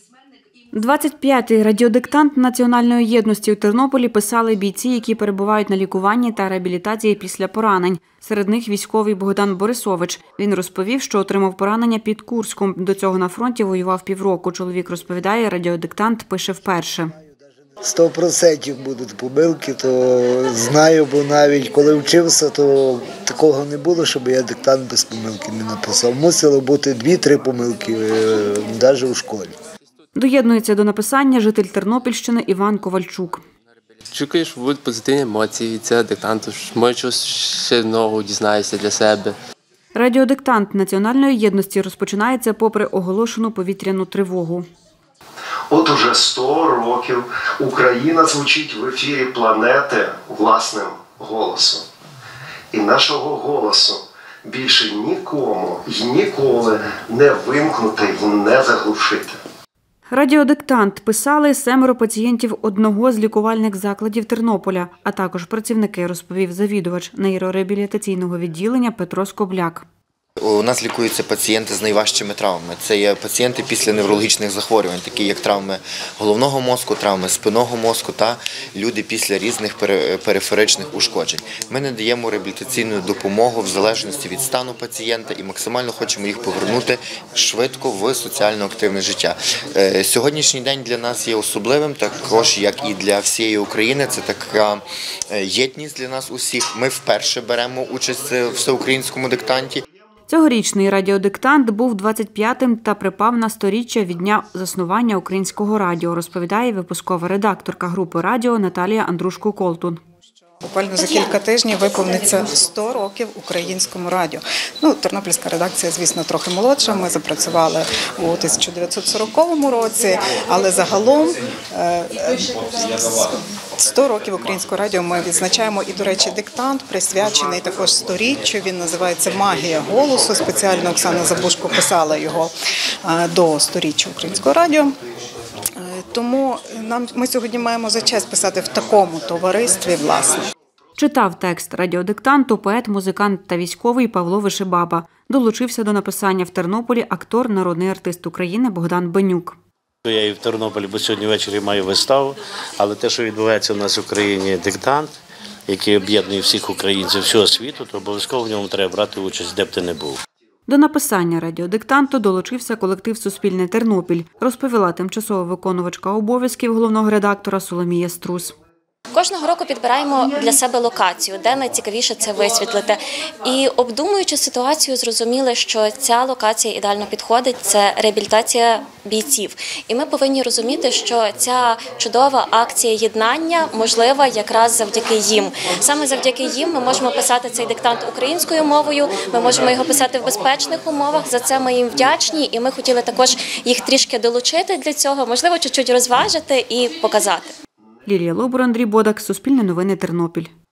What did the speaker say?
25-й радіодиктант Національної єдності у Тернополі писали бійці, які перебувають на лікуванні та реабілітації після поранень. Серед них військовий Богдан Борисович. Він розповів, що отримав поранення під Курськом. До цього на фронті воював півроку. Чоловік розповідає, радіодиктант пише вперше. 100% будуть помилки, то знаю, бо навіть коли вчився, то такого не було, щоб я диктант без помилки не написав. Мусило бути 2-3 помилки, навіть у школі. Доєднується до написання житель Тернопільщини Іван Ковальчук. Чекаю, що будуть позитивні емоції від цього диктанту, може щось ще нового дізнаєшся для себе. Радіодиктант Національної єдності розпочинається попри оголошену повітряну тривогу. От уже 100 років Україна звучить в ефірі планети власним голосом. І нашого голосу більше нікому й ніколи не вимкнути й не заглушити. Радіодиктант писали 7 пацієнтів одного з лікувальних закладів Тернополя, а також працівники, розповів завідувач нейрореабілітаційного відділення Петро Скобляк. У нас лікуються пацієнти з найважчими травмами. Це є пацієнти після неврологічних захворювань, такі як травми головного мозку, травми спинного мозку та люди після різних периферичних ушкоджень. Ми надаємо реабілітаційну допомогу в залежності від стану пацієнта і максимально хочемо їх повернути швидко в соціально активне життя. Сьогоднішній день для нас є особливим, також як і для всієї України. Це така єдність для нас усіх. Ми вперше беремо участь в всеукраїнському диктанті. Цьогорічний радіодиктант був 25-м та припав на 100-річчя від дня заснування Українського радіо, розповідає випускова редакторка групи радіо Наталія Андрушко-Колтун. Буквально за кілька тижнів виповниться 100 років Українському радіо. Тернопільська редакція, звісно, трохи молодша. Ми запрацювали у 1940 році, але загалом 100 років Українського радіо ми відзначаємо. І, до речі, диктант присвячений також 100-річчю. Він називається «Магія голосу». Спеціально Оксана Забушко писала його до 100-річчя Українського радіо. Тому ми сьогодні маємо за честь писати в такому товаристві, власне. Читав текст радіодиктанту поет, музикант та військовий Павло Вишибаба. Долучився до написання в Тернополі актор, народний артист України Богдан Бенюк. Я і в Тернополі, бо сьогодні ввечері маю виставу, але те, що відбувається у нас в Україні диктант, який об'єднує всіх українців всього світу, то обов'язково в ньому треба брати участь, де б ти не був. До написання радіодиктанту долучився колектив «Суспільне Тернопіль», розповіла тимчасова виконувачка обов'язків головного редактора Соломія Струс. Кожного року підбираємо для себе локацію, де найцікавіше це висвітлити. І обдумуючи ситуацію, зрозуміли, що ця локація ідеально підходить – це реабілітація бійців. І ми повинні розуміти, що ця чудова акція єднання можлива якраз завдяки їм. Саме завдяки їм ми можемо писати цей диктант українською мовою, ми можемо його писати в безпечних умовах, за це ми їм вдячні. І ми хотіли також їх трішки долучити для цього, можливо, чуть-чуть розважити і показати. Лілія Лобур, Андрій Бодак, Суспільне новини, Тернопіль.